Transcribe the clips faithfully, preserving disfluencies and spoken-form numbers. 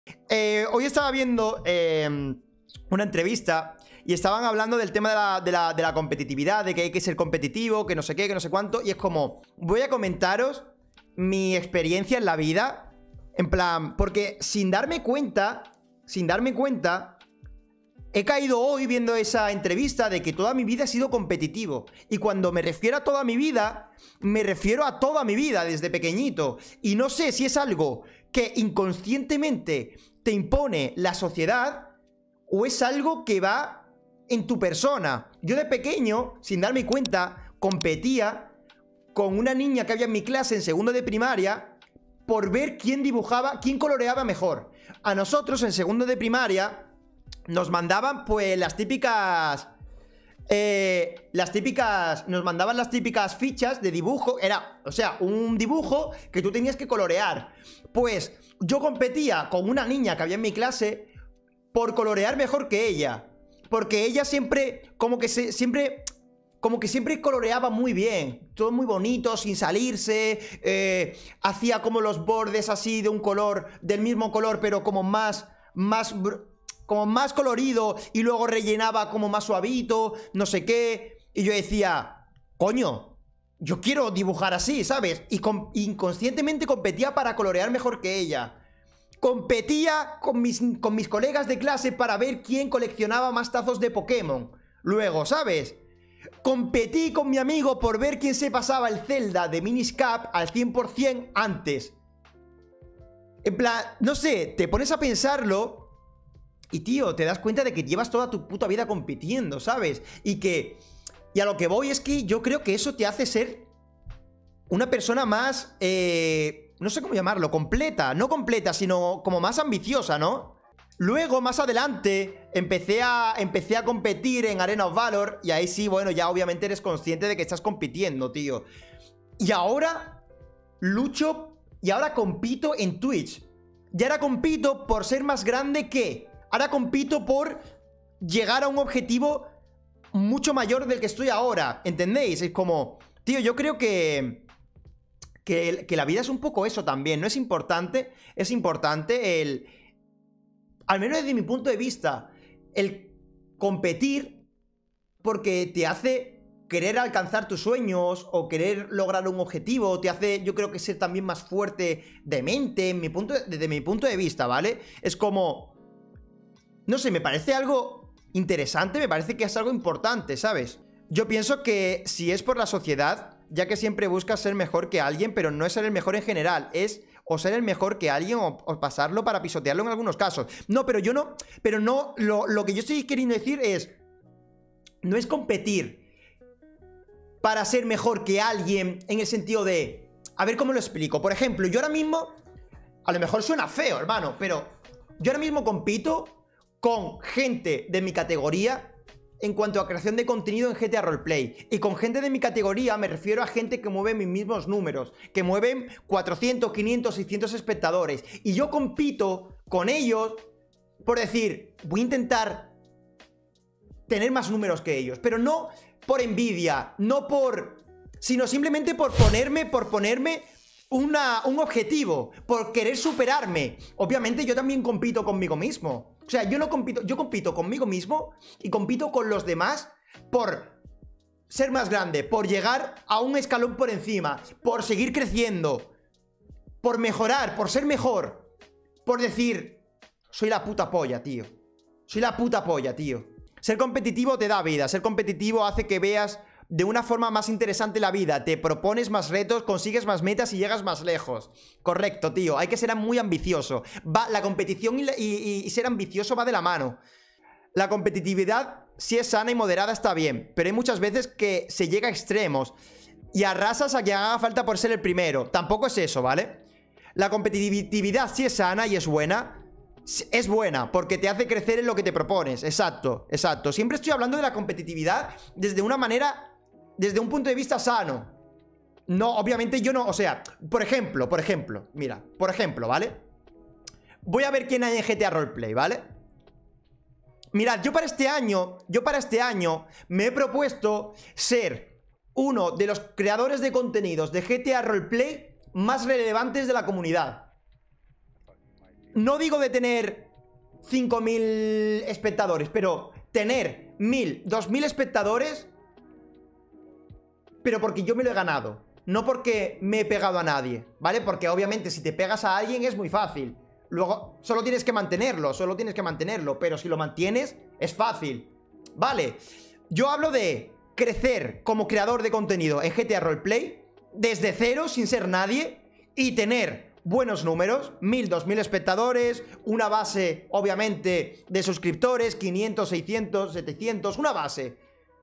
Eh, hoy estaba viendo eh, una entrevista y estaban hablando del tema de la, de, la, de la competitividad, de que hay que ser competitivo, que no sé qué, que no sé cuánto. Y es como, voy a comentaros mi experiencia en la vida. En plan, porque sin darme cuenta, sin darme cuenta, he caído hoy viendo esa entrevista de que toda mi vida he sido competitivo. Y cuando me refiero a toda mi vida, me refiero a toda mi vida desde pequeñito. Y no sé si es algo que inconscientemente te impone la sociedad o es algo que va en tu persona. Yo de pequeño, sin darme cuenta, competía con una niña que había en mi clase en segundo de primaria por ver quién dibujaba, quién coloreaba mejor. A nosotros en segundo de primaria nos mandaban pues las típicas... Eh, las típicas... Nos mandaban las típicas fichas de dibujo. Era, o sea, un dibujo que tú tenías que colorear. Pues yo competía con una niña que había en mi clase por colorear mejor que ella. Porque ella siempre, como que se, siempre... Como que siempre coloreaba muy bien. Todo muy bonito, sin salirse. eh, Hacía como los bordes así de un color, del mismo color, pero como más... Más... como más colorido, y luego rellenaba como más suavito, no sé qué. Y yo decía, coño, yo quiero dibujar así, ¿sabes? Y com inconscientemente competía para colorear mejor que ella. Competía con mis, con mis colegas de clase para ver quién coleccionaba más tazos de Pokémon. Luego, ¿sabes? Competí con mi amigo por ver quién se pasaba el Zelda de Minish Cap al cien por cien antes. En plan, no sé, te pones a pensarlo y, tío, te das cuenta de que llevas toda tu puta vida compitiendo, ¿sabes? Y que... Y a lo que voy es que yo creo que eso te hace ser una persona más... Eh, no sé cómo llamarlo, completa. No completa, sino como más ambiciosa, ¿no? Luego, más adelante, empecé a, empecé a competir en Arena of Valor. Y ahí sí, bueno, ya obviamente eres consciente de que estás compitiendo, tío. Y ahora lucho... Y ahora compito en Twitch. Y ahora compito por ser más grande que... Ahora compito por llegar a un objetivo mucho mayor del que estoy ahora, ¿entendéis? Es como, tío, yo creo que, que, que la vida es un poco eso también. No es importante, es importante el, al menos desde mi punto de vista, el competir porque te hace querer alcanzar tus sueños o querer lograr un objetivo, te hace, yo creo que ser también más fuerte de mente, en mi punto, desde mi punto de vista, ¿vale? Es como... No sé, me parece algo interesante, me parece que es algo importante, ¿sabes? Yo pienso que si es por la sociedad, ya que siempre buscas ser mejor que alguien, pero no es ser el mejor en general, es o ser el mejor que alguien o, o pasarlo para pisotearlo en algunos casos. No, pero yo no, pero no, lo, lo que yo estoy queriendo decir es, no es competir para ser mejor que alguien en el sentido de, a ver cómo lo explico. Por ejemplo, yo ahora mismo, a lo mejor suena feo, hermano, pero yo ahora mismo compito con gente de mi categoría en cuanto a creación de contenido en G T A Roleplay. Y con gente de mi categoría me refiero a gente que mueve mis mismos números, que mueven cuatrocientos, quinientos, seiscientos espectadores. Y yo compito con ellos por decir, voy a intentar tener más números que ellos, pero no por envidia, no por... sino simplemente por ponerme, por ponerme... Una, un objetivo, por querer superarme. Obviamente yo también compito conmigo mismo. O sea, yo no compito, yo compito conmigo mismo y compito con los demás por ser más grande, por llegar a un escalón por encima, por seguir creciendo, por mejorar, por ser mejor, por decir, soy la puta polla, tío. Soy la puta polla, tío. Ser competitivo te da vida, ser competitivo hace que veas de una forma más interesante la vida, te propones más retos, consigues más metas y llegas más lejos. Correcto, tío, hay que ser muy ambicioso. Va, la competición y, la, y, y ser ambicioso va de la mano. La competitividad, si es sana y moderada, está bien, pero hay muchas veces que se llega a extremos y arrasas a quien haga falta por ser el primero. Tampoco es eso, ¿vale? La competitividad, si es sana y es buena, es buena, porque te hace crecer en lo que te propones. Exacto, exacto. Siempre estoy hablando de la competitividad desde una manera... Desde un punto de vista sano. No, obviamente yo no, o sea, por ejemplo, por ejemplo, mira, por ejemplo, ¿vale? Voy a ver quién hay en G T A Roleplay, ¿vale? Mirad, yo para este año, yo para este año me he propuesto ser uno de los creadores de contenidos de G T A Roleplay más relevantes de la comunidad. no digo de tener cinco mil espectadores, pero tener mil, dos mil espectadores, pero porque yo me lo he ganado, no porque me he pegado a nadie, ¿vale? Porque obviamente si te pegas a alguien es muy fácil. Luego solo tienes que mantenerlo, solo tienes que mantenerlo, pero si lo mantienes es fácil, ¿vale? Yo hablo de crecer como creador de contenido en G T A Roleplay desde cero, sin ser nadie, y tener buenos números, mil, dos mil espectadores, una base, obviamente, de suscriptores, quinientos, seiscientos, setecientos, una base.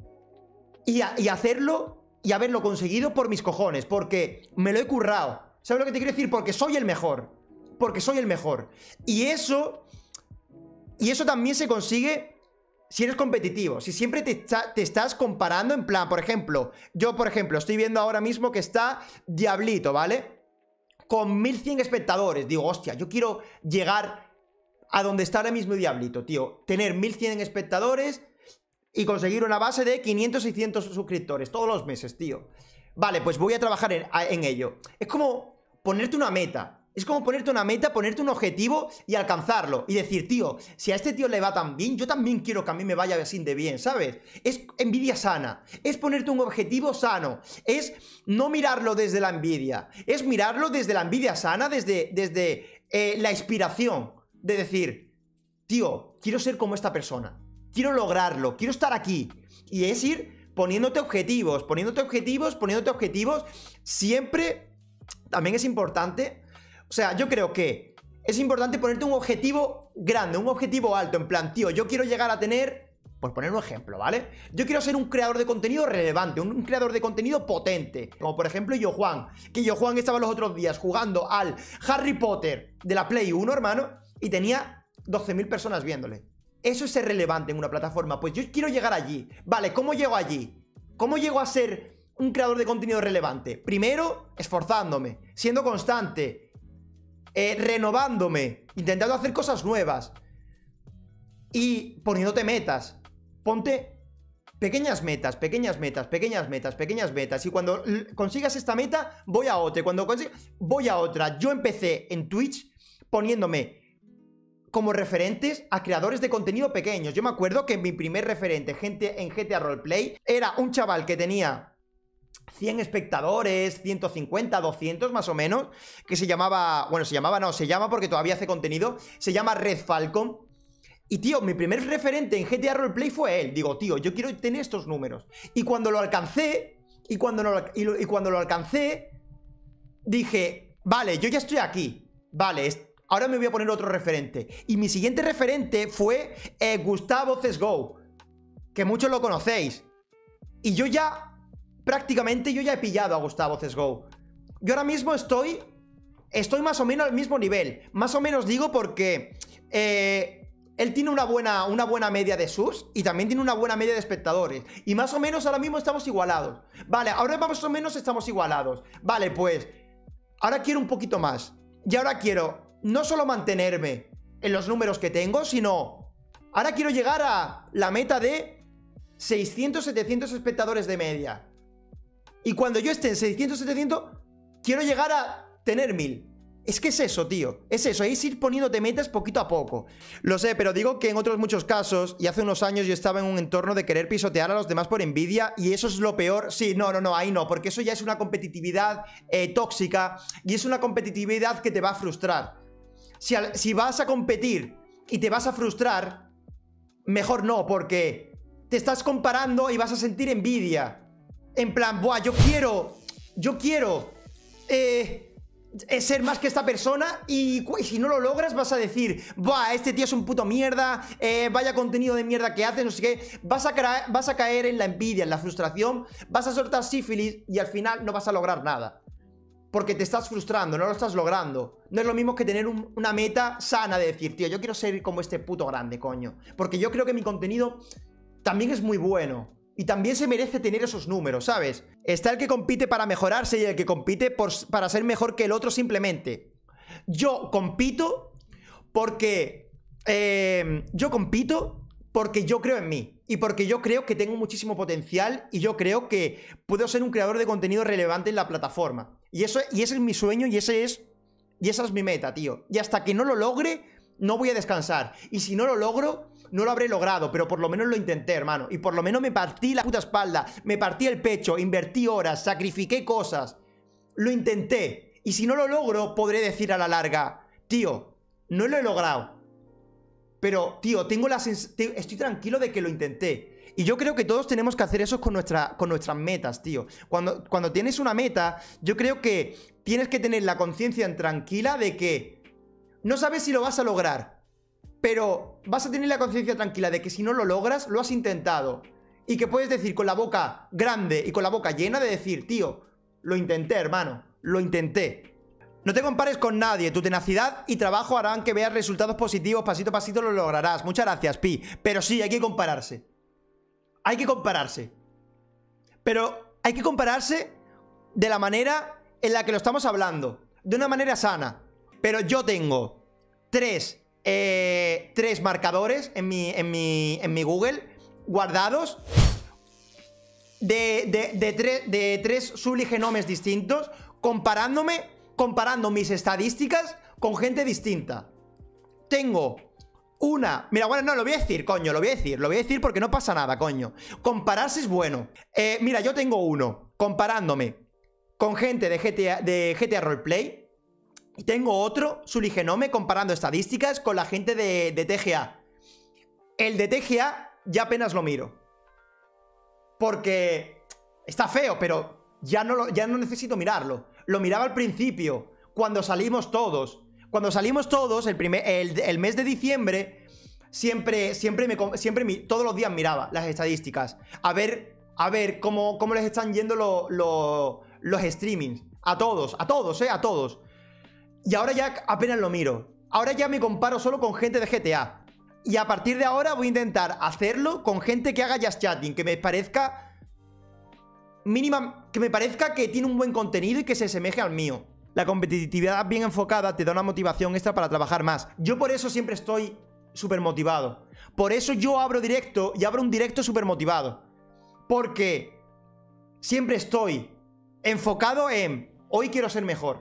Y, a, y hacerlo y haberlo conseguido por mis cojones, porque me lo he currado. ¿Sabes lo que te quiero decir? Porque soy el mejor. Porque soy el mejor. Y eso... Y eso también se consigue si eres competitivo. Si siempre te, te estás comparando en plan, por ejemplo, yo, por ejemplo, estoy viendo ahora mismo que está Diablito, ¿vale? Con mil cien espectadores. Digo, hostia, yo quiero llegar a donde está ahora mismo Diablito, tío. Tener mil cien espectadores y conseguir una base de quinientos, seiscientos suscriptores todos los meses, tío. Vale, pues voy a trabajar en, en ello. Es como ponerte una meta. Es como ponerte una meta, ponerte un objetivo y alcanzarlo. Y decir, tío, si a este tío le va tan bien, yo también quiero que a mí me vaya así de bien, ¿sabes? Es envidia sana. Es ponerte un objetivo sano. Es no mirarlo desde la envidia. Es mirarlo desde la envidia sana, desde, desde eh, la inspiración. De decir, tío, quiero ser como esta persona. Quiero lograrlo. Quiero estar aquí. Y es ir poniéndote objetivos, poniéndote objetivos, poniéndote objetivos. Siempre, también es importante... O sea, yo creo que es importante ponerte un objetivo grande, un objetivo alto, en plan, tío, yo quiero llegar a tener, por poner un ejemplo, ¿vale? Yo quiero ser un creador de contenido relevante, un, un creador de contenido potente, como por ejemplo Yo Juan, que Yo Juan estaba los otros días jugando al Harry Potter de la Play uno, hermano, y tenía doce mil personas viéndole. Eso es ser relevante en una plataforma. Pues yo quiero llegar allí. Vale, ¿cómo llego allí? ¿Cómo llego a ser un creador de contenido relevante? Primero, esforzándome, siendo constante, Eh, renovándome, intentando hacer cosas nuevas y poniéndote metas. Ponte pequeñas metas, pequeñas metas, pequeñas metas, pequeñas metas. Y cuando consigas esta meta, voy a otra. Y cuando consigas, voy a otra. Yo empecé en Twitch poniéndome como referentes a creadores de contenido pequeños. Yo me acuerdo que mi primer referente gente en G T A Roleplay era un chaval que tenía cien espectadores, ciento cincuenta, doscientos más o menos, que se llamaba, bueno, se llamaba no, se llama porque todavía hace contenido, se llama Red Falcon. Y tío, mi primer referente en G T A Roleplay fue él. Digo, tío, yo quiero tener estos números. Y cuando lo alcancé, y cuando lo, y, lo, y cuando lo alcancé, dije, vale, yo ya estoy aquí. Vale, es, ahora me voy a poner otro referente. Y mi siguiente referente fue eh, Gustavo C S G O, que muchos lo conocéis. Y yo ya... Prácticamente yo ya he pillado a Gustavo C S G O. Yo ahora mismo estoy... Estoy más o menos al mismo nivel. Más o menos digo porque... Eh, él tiene una buena, una buena media de subs y también tiene una buena media de espectadores. Y más o menos ahora mismo estamos igualados. Vale, ahora más o menos estamos igualados. Vale, pues... Ahora quiero un poquito más. Y ahora quiero no solo mantenerme en los números que tengo, sino... Ahora quiero llegar a la meta de seiscientos, setecientos espectadores de media. Y cuando yo esté en seiscientos, setecientos, quiero llegar a tener mil. Es que es eso, tío. Es eso, es ir poniéndote metas poquito a poco. Lo sé, pero digo que en otros muchos casos, y hace unos años yo estaba en un entorno de querer pisotear a los demás por envidia, y eso es lo peor. Sí, no, no, no, ahí no, porque eso ya es una competitividad eh, tóxica, y es una competitividad que te va a frustrar. Si, al, si vas a competir y te vas a frustrar, mejor no, porque te estás comparando y vas a sentir envidia. En plan, buah, yo quiero, yo quiero eh, ser más que esta persona y, y si no lo logras vas a decir, buah, este tío es un puto mierda, eh, vaya contenido de mierda que hace, no sé qué. Vas a, vas a caer en la envidia, en la frustración, vas a soltar sífilis y al final no vas a lograr nada. Porque te estás frustrando, no lo estás logrando. No es lo mismo que tener un, una meta sana de decir, tío, yo quiero ser como este puto grande, coño. Porque yo creo que mi contenido también es muy bueno. Y también se merece tener esos números, ¿sabes? Está el que compite para mejorarse y el que compite por, para ser mejor que el otro simplemente. Yo compito porque... Eh, yo compito porque yo creo en mí. Y porque yo creo que tengo muchísimo potencial y yo creo que puedo ser un creador de contenido relevante en la plataforma. Y, eso, y ese es mi sueño y ese es Y esa es mi meta, tío. Y hasta que no lo logre, no voy a descansar. Y si no lo logro, no lo habré logrado, pero por lo menos lo intenté, hermano. Y por lo menos me partí la puta espalda, me partí el pecho, invertí horas, sacrifiqué cosas. Lo intenté. Y si no lo logro, podré decir a la larga, tío, no lo he logrado. Pero, tío, tengo la sensación, estoy tranquilo de que lo intenté. Y yo creo que todos tenemos que hacer eso con, nuestra, con nuestras metas, tío. Cuando, cuando tienes una meta, yo creo que tienes que tener la conciencia tranquila de que no sabes si lo vas a lograr, pero vas a tener la conciencia tranquila de que si no lo logras, lo has intentado. Y que puedes decir con la boca grande y con la boca llena de decir, tío, lo intenté, hermano, lo intenté. No te compares con nadie, tu tenacidad y trabajo harán que veas resultados positivos, pasito a pasito lo lograrás. Muchas gracias, Pi. Pero sí, hay que compararse. Hay que compararse. Pero hay que compararse de la manera en la que lo estamos hablando. De una manera sana. Pero yo tengo tres, eh, tres marcadores en mi, en, mi, en mi Google guardados de, de, de, tre, de tres subligenomes distintos, comparándome, comparando mis estadísticas con gente distinta. Tengo una... Mira, bueno, no, lo voy a decir, coño, lo voy a decir. Lo voy a decir porque no pasa nada, coño. Compararse es bueno. Eh, mira, yo tengo uno comparándome con gente de G T A, de G T A Roleplay. Y tengo otro, subgenome, comparando estadísticas con la gente de, de T G A. El de T G A ya apenas lo miro. Porque está feo, pero ya no, lo, ya no necesito mirarlo. Lo miraba al principio, cuando salimos todos. Cuando salimos todos, el, primer, el, el mes de diciembre, siempre, siempre, me, siempre me, todos los días miraba las estadísticas. A ver, a ver cómo, cómo les están yendo lo, lo, los streamings. A todos, a todos, eh, a todos. Y ahora ya apenas lo miro. Ahora ya me comparo solo con gente de G T A. Y a partir de ahora voy a intentar hacerlo con gente que haga just chatting, que me parezca mínima, que me parezca que tiene un buen contenido y que se asemeje al mío. La competitividad bien enfocada te da una motivación extra para trabajar más. Yo por eso siempre estoy súper motivado. Por eso yo abro directo y abro un directo súper motivado. Porque siempre estoy enfocado en hoy quiero ser mejor.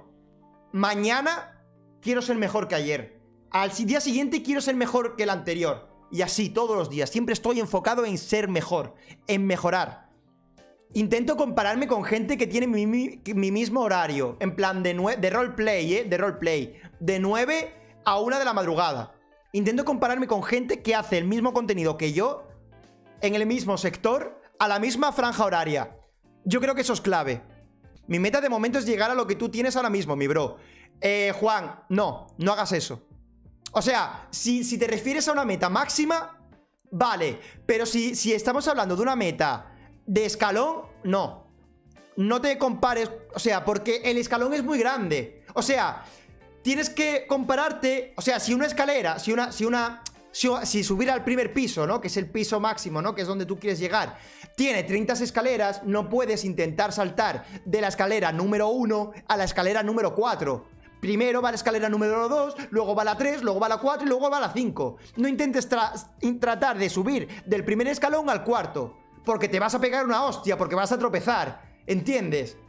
Mañana quiero ser mejor que ayer. Al día siguiente quiero ser mejor que el anterior. Y así todos los días. Siempre estoy enfocado en ser mejor, en mejorar. Intento compararme con gente que tiene mi, mi, mi mismo horario. En plan de, de roleplay, ¿eh? De roleplay. De nueve a una de la madrugada. Intento compararme con gente que hace el mismo contenido que yo, en el mismo sector, a la misma franja horaria. Yo creo que eso es clave. Mi meta de momento es llegar a lo que tú tienes ahora mismo, mi bro. Eh, Juan, no, no hagas eso. O sea, si, si te refieres a una meta máxima, vale. Pero si, si estamos hablando de una meta de escalón, no. No te compares, o sea, porque el escalón es muy grande. O sea, tienes que compararte. O sea, si una escalera, si una, si una, si, si subir al primer piso, ¿no? Que es el piso máximo, ¿no? Que es donde tú quieres llegar, tiene treinta escaleras, no puedes intentar saltar de la escalera número uno a la escalera número cuatro. Primero va la escalera número dos, luego va la tres, luego va la cuatro y luego va la cinco. No intentes tra tratar de subir del primer escalón al cuarto, porque te vas a pegar una hostia, porque vas a tropezar. ¿Entiendes?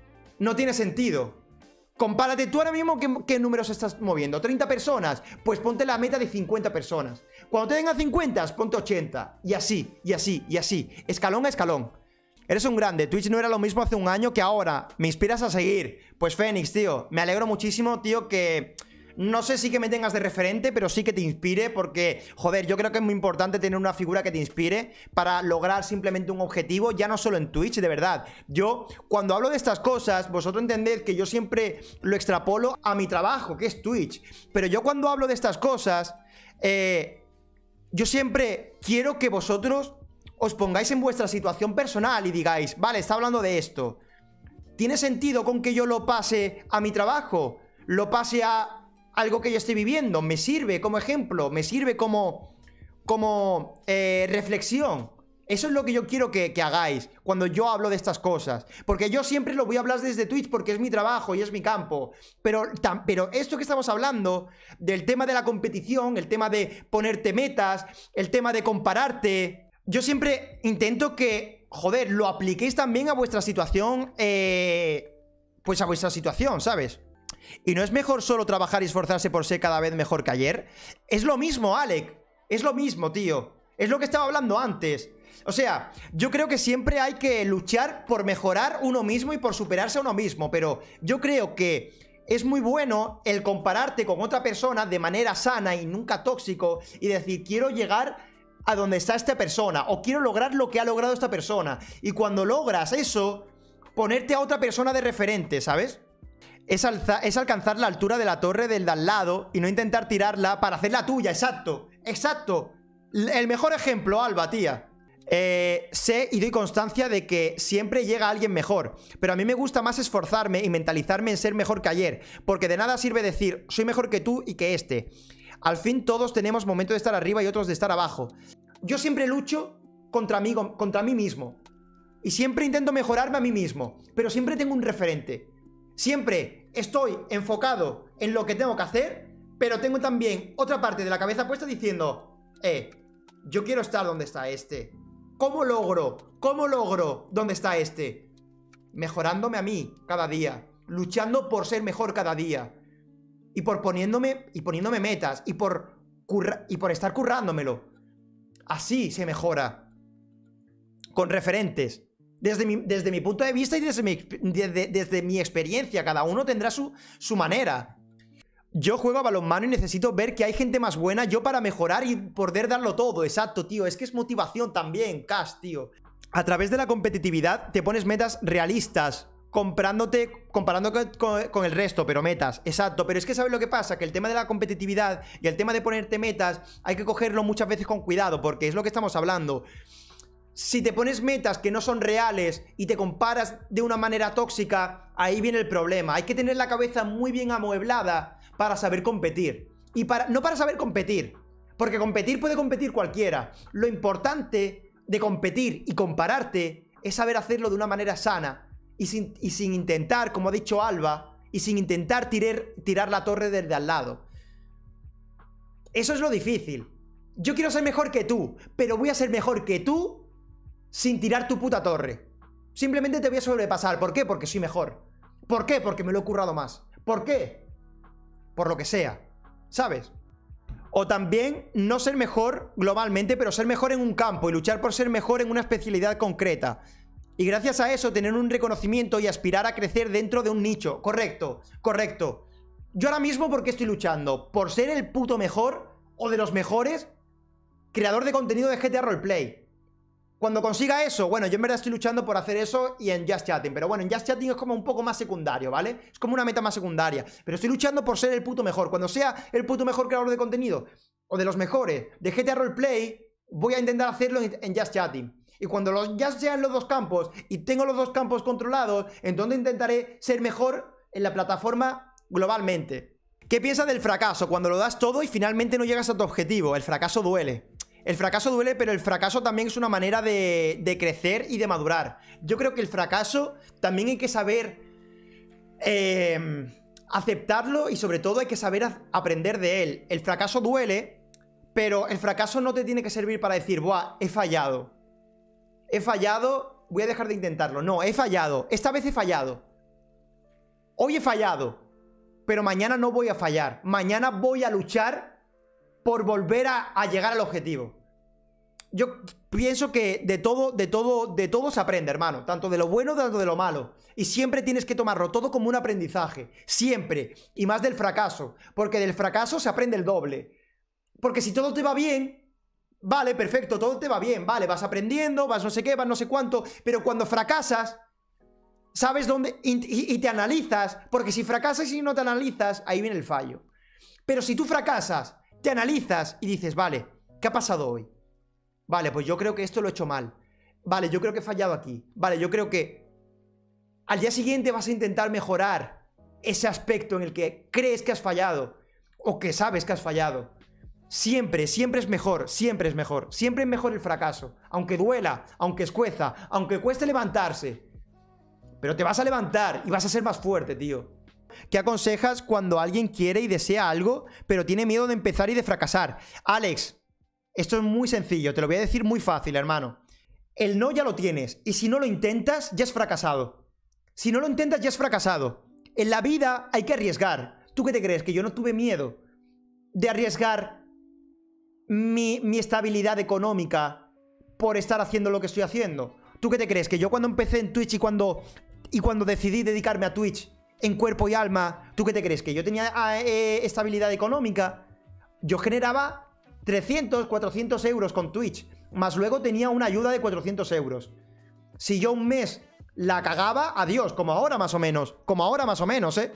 No tiene sentido. Compárate tú ahora mismo qué, qué números estás moviendo. ¿treinta personas? Pues ponte la meta de cincuenta personas. Cuando te den a cincuenta, ponte ochenta. Y así, y así, y así. Escalón a escalón. Eres un grande. Twitch no era lo mismo hace un año que ahora. Me inspiras a seguir. Pues Fénix, tío. Me alegro muchísimo, tío, que... No sé si que me tengas de referente, pero sí que te inspire, porque, joder, yo creo que es muy importante tener una figura que te inspire para lograr simplemente un objetivo, ya no solo en Twitch, de verdad. Yo, cuando hablo de estas cosas, vosotros entended que yo siempre lo extrapolo a mi trabajo, que es Twitch. Pero yo cuando hablo de estas cosas, eh, yo siempre quiero que vosotros os pongáis en vuestra situación personal y digáis, vale, está hablando de esto. ¿Tiene sentido con que yo lo pase a mi trabajo? ¿Lo pase a algo que yo estoy viviendo? ¿Me sirve como ejemplo? ¿Me sirve como, como eh, reflexión? Eso es lo que yo quiero que, que hagáis cuando yo hablo de estas cosas. Porque yo siempre lo voy a hablar desde Twitch porque es mi trabajo y es mi campo. Pero, tam, pero esto que estamos hablando, del tema de la competición, el tema de ponerte metas, el tema de compararte... Yo siempre intento que, joder, lo apliquéis también a vuestra situación, eh, pues a vuestra situación, ¿sabes? ¿Y no es mejor solo trabajar y esforzarse por ser cada vez mejor que ayer? Es lo mismo, Alec. Es lo mismo, tío. Es lo que estaba hablando antes. O sea, yo creo que siempre hay que luchar por mejorar uno mismo y por superarse a uno mismo. Pero yo creo que es muy bueno el compararte con otra persona de manera sana y nunca tóxico y decir, quiero llegar a donde está esta persona o quiero lograr lo que ha logrado esta persona. Y cuando logras eso, ponerte a otra persona de referente, ¿sabes? Es, es alcanzar la altura de la torre del de al lado y no intentar tirarla para hacer la tuya. Exacto, exacto. El mejor ejemplo, Alba, tía. Eh, sé y doy constancia de que siempre llega alguien mejor, pero a mí me gusta más esforzarme y mentalizarme en ser mejor que ayer, porque de nada sirve decir soy mejor que tú y que este. Al fin todos tenemos momentos de estar arriba y otros de estar abajo. Yo siempre lucho contra mí, contra mí mismo y siempre intento mejorarme a mí mismo, pero siempre tengo un referente. Siempre estoy enfocado en lo que tengo que hacer, pero tengo también otra parte de la cabeza puesta diciendo, eh, yo quiero estar donde está este. ¿Cómo logro? ¿Cómo logro donde está este? Mejorándome a mí cada día, luchando por ser mejor cada día y por poniéndome, y poniéndome metas y por, curra, y por estar currándomelo. Así se mejora. Con referentes. Desde mi, desde mi punto de vista y desde mi, desde, desde mi experiencia. Cada uno tendrá su, su manera. Yo juego a balonmano y necesito ver que hay gente más buena yo para mejorar y poder darlo todo. Exacto, tío. Es que es motivación también, Cash, tío. A través de la competitividad te pones metas realistas, comprándote, comparándote con, con el resto, pero metas. Exacto, pero es que ¿sabes lo que pasa? Que el tema de la competitividad y el tema de ponerte metas hay que cogerlo muchas veces con cuidado, porque es lo que estamos hablando. Si te pones metas que no son reales y te comparas de una manera tóxica, ahí viene el problema. Hay que tener la cabeza muy bien amueblada para saber competir. Y para, no para saber competir, porque competir puede competir cualquiera. Lo importante de competir y compararte es saber hacerlo de una manera sana y sin, y sin intentar, como ha dicho Alba, y sin intentar tirar, tirar la torre desde al lado. Eso es lo difícil. Yo quiero ser mejor que tú, pero voy a ser mejor que tú sin tirar tu puta torre. Simplemente te voy a sobrepasar. ¿Por qué? Porque soy mejor. ¿Por qué? Porque me lo he currado más. ¿Por qué? Por lo que sea, ¿sabes? O también no ser mejor globalmente, pero ser mejor en un campo y luchar por ser mejor en una especialidad concreta. Y gracias a eso tener un reconocimiento y aspirar a crecer dentro de un nicho. Correcto, correcto. Yo ahora mismo, ¿por qué estoy luchando? Por ser el puto mejor o de los mejores creador de contenido de G T A Roleplay. Cuando consiga eso, bueno, yo en verdad estoy luchando por hacer eso y en Just Chatting, pero bueno, en Just Chatting es como un poco más secundario, ¿vale? Es como una meta más secundaria, pero estoy luchando por ser el puto mejor. Cuando sea el puto mejor creador de contenido, o de los mejores, de G T A Roleplay, voy a intentar hacerlo en Just Chatting. Y cuando los, ya sean los dos campos y tengo los dos campos controlados, entonces intentaré ser mejor en la plataforma globalmente. ¿Qué piensas del fracaso? Cuando lo das todo y finalmente no llegas a tu objetivo. El fracaso duele. El fracaso duele, pero el fracaso también es una manera de, de crecer y de madurar. Yo creo que el fracaso también hay que saber eh, aceptarlo y sobre todo hay que saber aprender de él. El fracaso duele, pero el fracaso no te tiene que servir para decir, buah, he fallado. He fallado, voy a dejar de intentarlo. No, he fallado. Esta vez he fallado. Hoy he fallado, pero mañana no voy a fallar. Mañana voy a luchar por volver a, a llegar al objetivo. Yo pienso que de todo, de todo, de todo se aprende, hermano. Tanto de lo bueno, tanto de lo malo. Y siempre tienes que tomarlo todo como un aprendizaje. Siempre. Y más del fracaso. Porque del fracaso se aprende el doble. Porque si todo te va bien, vale, perfecto, todo te va bien. Vale, vas aprendiendo, vas no sé qué, vas no sé cuánto. Pero cuando fracasas, sabes dónde y, y, y te analizas. Porque si fracasas y no te analizas, ahí viene el fallo. Pero si tú fracasas, te analizas y dices, vale, ¿qué ha pasado hoy? Vale, pues yo creo que esto lo he hecho mal. Vale, yo creo que he fallado aquí. Vale, yo creo que al día siguiente vas a intentar mejorar ese aspecto en el que crees que has fallado o que sabes que has fallado. Siempre, siempre es mejor, siempre es mejor. Siempre es mejor el fracaso. Aunque duela, aunque escueza, aunque cueste levantarse. Pero te vas a levantar y vas a ser más fuerte, tío. ¿Qué aconsejas cuando alguien quiere y desea algo, pero tiene miedo de empezar y de fracasar? Alex, esto es muy sencillo, te lo voy a decir muy fácil, hermano. El no ya lo tienes, y si no lo intentas, ya has fracasado. Si no lo intentas, ya has fracasado. En la vida hay que arriesgar. ¿Tú qué te crees? ¿Que yo no tuve miedo de arriesgar mi, mi estabilidad económica por estar haciendo lo que estoy haciendo? ¿Tú qué te crees? ¿Que yo cuando empecé en Twitch y cuando, y cuando decidí dedicarme a Twitch en cuerpo y alma, ¿tú qué te crees? ¿Que yo tenía eh, estabilidad económica? Yo generaba trescientos, cuatrocientos euros con Twitch, más luego tenía una ayuda de cuatrocientos euros. Si yo un mes la cagaba, adiós, como ahora más o menos, como ahora más o menos, ¿eh?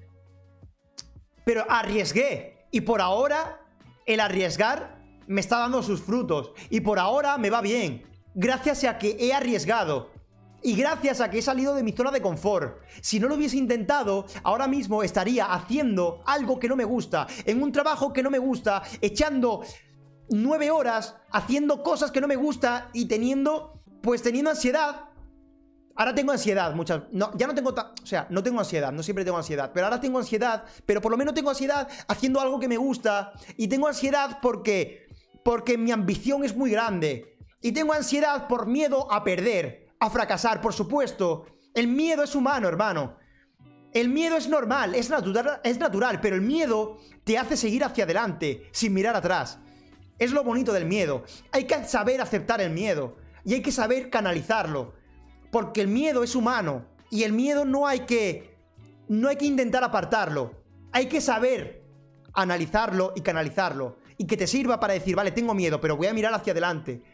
Pero arriesgué, y por ahora el arriesgar me está dando sus frutos, y por ahora me va bien, gracias a que he arriesgado. Y gracias a que he salido de mi zona de confort. Si no lo hubiese intentado, ahora mismo estaría haciendo algo que no me gusta, en un trabajo que no me gusta, echando nueve horas, haciendo cosas que no me gusta y teniendo, pues teniendo ansiedad. Ahora tengo ansiedad, muchas... No, ya no tengo... O sea, no tengo ansiedad, no siempre tengo ansiedad, pero ahora tengo ansiedad, pero por lo menos tengo ansiedad haciendo algo que me gusta. Y tengo ansiedad porque... Porque mi ambición es muy grande. Y tengo ansiedad por miedo a perder. A fracasar, por supuesto. El miedo es humano, hermano. El miedo es normal, es natural, es natural, pero el miedo te hace seguir hacia adelante, sin mirar atrás. Es lo bonito del miedo. Hay que saber aceptar el miedo y hay que saber canalizarlo, porque el miedo es humano y el miedo no hay que no hay que intentar apartarlo. Hay que saber analizarlo y canalizarlo y que te sirva para decir, vale, tengo miedo, pero voy a mirar hacia adelante.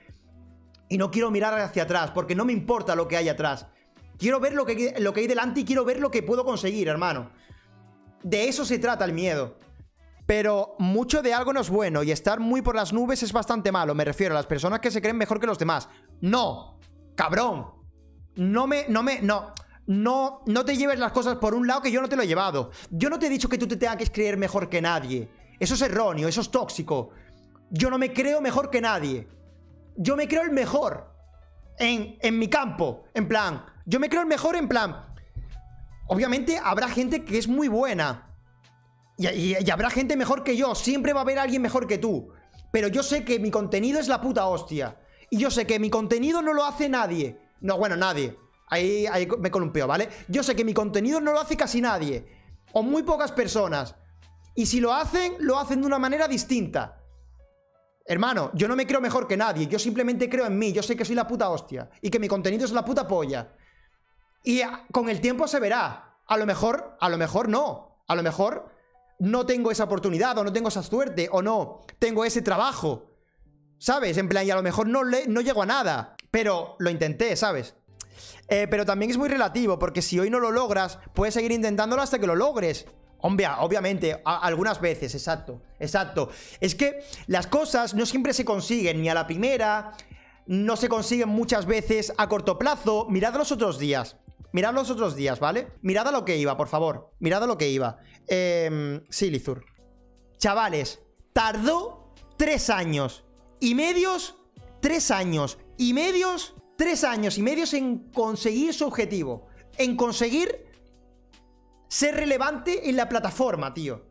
Y no quiero mirar hacia atrás, porque no me importa lo que hay atrás. Quiero ver lo que, lo que hay delante y quiero ver lo que puedo conseguir, hermano. De eso se trata el miedo. Pero mucho de algo no es bueno y estar muy por las nubes es bastante malo. Me refiero a las personas que se creen mejor que los demás. ¡No! ¡Cabrón! No me... No me... No... No, no te lleves las cosas por un lado que yo no te lo he llevado. Yo no te he dicho que tú te tengas que creer mejor que nadie. Eso es erróneo, eso es tóxico. Yo no me creo mejor que nadie. Yo me creo el mejor en, en mi campo, en plan, yo me creo el mejor en plan, obviamente habrá gente que es muy buena y, y, y habrá gente mejor que yo, siempre va a haber alguien mejor que tú, pero yo sé que mi contenido es la puta hostia, y yo sé que mi contenido no lo hace nadie, no, bueno, nadie, ahí, ahí me columpeo, ¿vale? Yo sé que mi contenido no lo hace casi nadie, o muy pocas personas, y si lo hacen, lo hacen de una manera distinta. Hermano, yo no me creo mejor que nadie, yo simplemente creo en mí, yo sé que soy la puta hostia y que mi contenido es la puta polla. Y con el tiempo se verá. A lo mejor, a lo mejor no. A lo mejor no tengo esa oportunidad o no tengo esa suerte o no tengo ese trabajo. ¿Sabes? En plan, y a lo mejor no, le, no llego a nada. Pero lo intenté, ¿sabes? Eh, pero también es muy relativo, porque si hoy no lo logras, puedes seguir intentándolo hasta que lo logres. Hombre, obviamente, a, algunas veces, exacto, exacto. Es que las cosas no siempre se consiguen ni a la primera, no se consiguen muchas veces a corto plazo. Mirad los otros días, mirad los otros días, ¿vale? Mirad a lo que iba, por favor, mirad a lo que iba. Eh, Silithur. Chavales, tardó tres años y medios, tres años y medios, tres años y medios en conseguir su objetivo, en conseguir ser relevante en la plataforma, tío.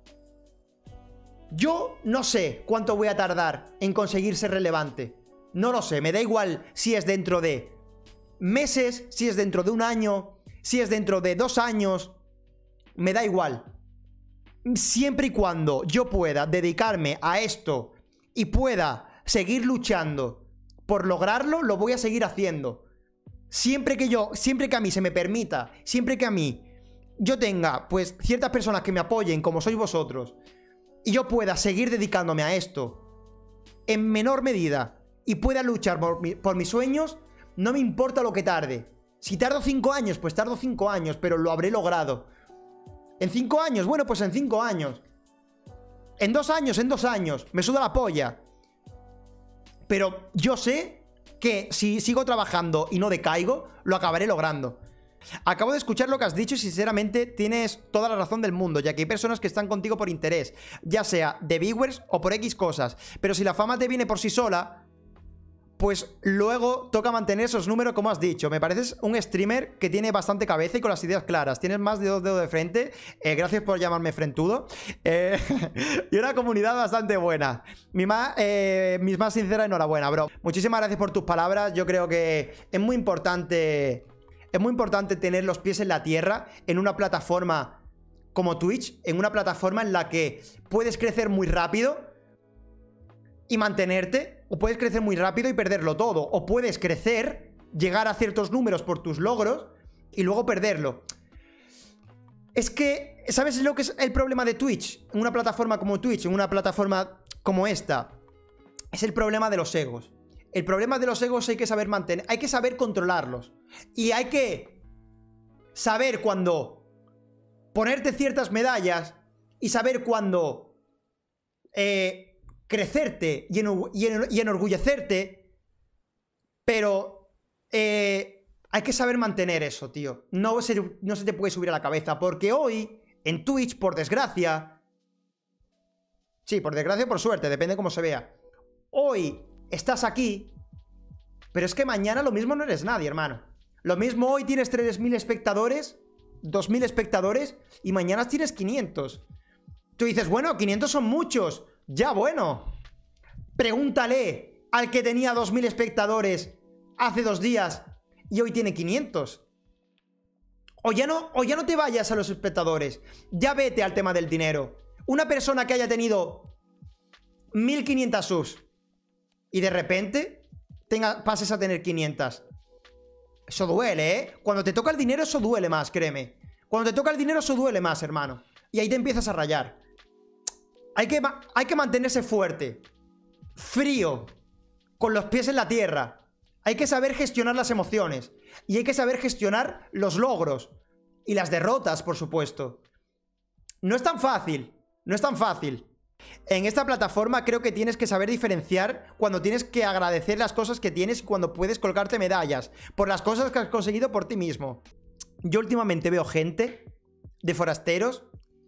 Yo no sé cuánto voy a tardar en conseguir ser relevante. No lo sé, me da igual si es dentro de meses, si es dentro de un año, si es dentro de dos años. Me da igual. Siempre y cuando yo pueda dedicarme a esto y pueda seguir luchando por lograrlo, lo voy a seguir haciendo. Siempre que yo, siempre que a mí se me permita, siempre que a mí yo tenga, pues, ciertas personas que me apoyen, como sois vosotros, y yo pueda seguir dedicándome a esto en menor medida y pueda luchar por, mi, por mis sueños, no me importa lo que tarde. Si tardo cinco años, pues tardo cinco años, pero lo habré logrado. ¿En cinco años? Bueno, pues en cinco años. En dos años, en dos años. Me suda la polla. Pero yo sé que si sigo trabajando y no decaigo, lo acabaré logrando. Acabo de escuchar lo que has dicho y sinceramente tienes toda la razón del mundo, ya que hay personas que están contigo por interés, ya sea de viewers o por X cosas. Pero si la fama te viene por sí sola, pues luego toca mantener esos números como has dicho. Me pareces un streamer que tiene bastante cabeza y con las ideas claras. Tienes más de dos dedos de frente. Eh, gracias por llamarme frentudo. Eh, y una comunidad bastante buena. Mi más, eh, mis más sincera enhorabuena, bro. Muchísimas gracias por tus palabras. Yo creo que es muy importante Es muy importante tener los pies en la tierra en una plataforma como Twitch, en una plataforma en la que puedes crecer muy rápido y mantenerte, o puedes crecer muy rápido y perderlo todo, o puedes crecer, llegar a ciertos números por tus logros y luego perderlo. Es que, ¿sabes lo que es el problema de Twitch? En una plataforma como Twitch, en una plataforma como esta, es el problema de los egos. El problema de los egos hay que saber mantener, hay que saber controlarlos. Y hay que saber cuándo ponerte ciertas medallas y saber cuándo eh, crecerte y, en, y, en, y enorgullecerte. Pero eh, hay que saber mantener eso, tío. No se, no se te puede subir a la cabeza. Porque hoy, en Twitch, por desgracia... Sí, por desgracia o por suerte, depende cómo se vea. Hoy estás aquí, pero es que mañana lo mismo no eres nadie, hermano. Lo mismo hoy tienes tres mil espectadores, dos mil espectadores, y mañana tienes quinientos. Tú dices, bueno, quinientos son muchos. Ya, bueno. Pregúntale al que tenía dos mil espectadores hace dos días y hoy tiene quinientos. O ya no, o ya no te vayas a los espectadores. Ya vete al tema del dinero. Una persona que haya tenido mil quinientos subs y de repente tenga, pases a tener quinientos. Eso duele, ¿eh? Cuando te toca el dinero eso duele más, créeme. Cuando te toca el dinero eso duele más, hermano. Y ahí te empiezas a rayar. Hay que, hay que mantenerse fuerte, frío, con los pies en la tierra. Hay que saber gestionar las emociones. Y hay que saber gestionar los logros. Y las derrotas, por supuesto. No es tan fácil. No es tan fácil. En esta plataforma creo que tienes que saber diferenciar cuando tienes que agradecer las cosas que tienes y cuando puedes colgarte medallas por las cosas que has conseguido por ti mismo. Yo últimamente veo gente de forasteros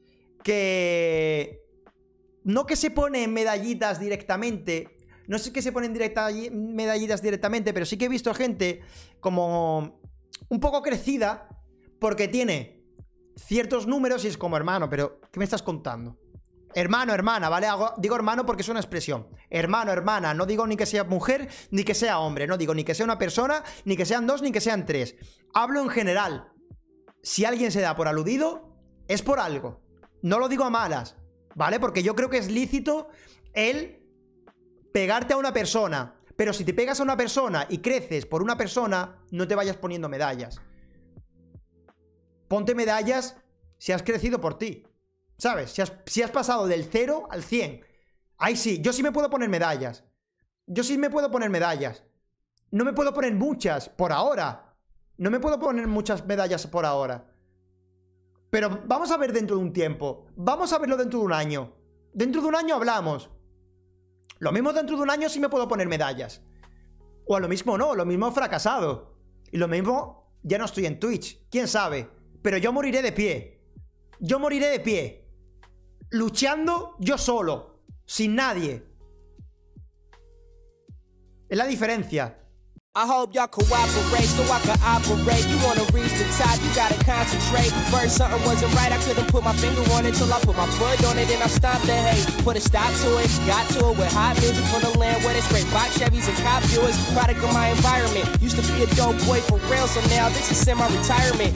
que... No que se ponen medallitas directamente, no sé que se ponen directa, medallitas directamente, pero sí que he visto gente como un poco crecida porque tiene ciertos números y es como, hermano, pero ¿qué me estás contando? Hermano, hermana, ¿vale? Hago, digo hermano porque es una expresión. Hermano, hermana, no digo ni que sea mujer ni que sea hombre, no digo ni que sea una persona, ni que sean dos, ni que sean tres. Hablo en general. Si alguien se da por aludido, es por algo. No lo digo a malas, ¿vale? Porque yo creo que es lícito el pegarte a una persona. Pero si te pegas a una persona y creces por una persona, no te vayas poniendo medallas. Ponte medallas si has crecido por ti. ¿Sabes? Si has, si has pasado del cero al cien. Ahí sí, yo sí me puedo poner medallas. Yo sí me puedo poner medallas. No me puedo poner muchas por ahora. No me puedo poner muchas medallas por ahora. Pero vamos a ver dentro de un tiempo. Vamos a verlo dentro de un año. Dentro de un año hablamos. Lo mismo dentro de un año sí me puedo poner medallas. O a lo mismo no, lo mismo he fracasado. Y lo mismo ya no estoy en Twitch. ¿Quién sabe? Pero yo moriré de pie. Yo moriré de pie. Luchando yo solo. Sin nadie. Es la diferencia. I hope y'all cooperate so I can operate. You wanna reach the top, you gotta concentrate. First something wasn't right, I couldn't put my finger on it till I put my foot on it and I stopped the hate. Put a stop to it, got to it with hot music from the land where they straight box Chevys and cop viewers. Product of my environment. Used to be a dope boy for real, so now this is semi-retirement.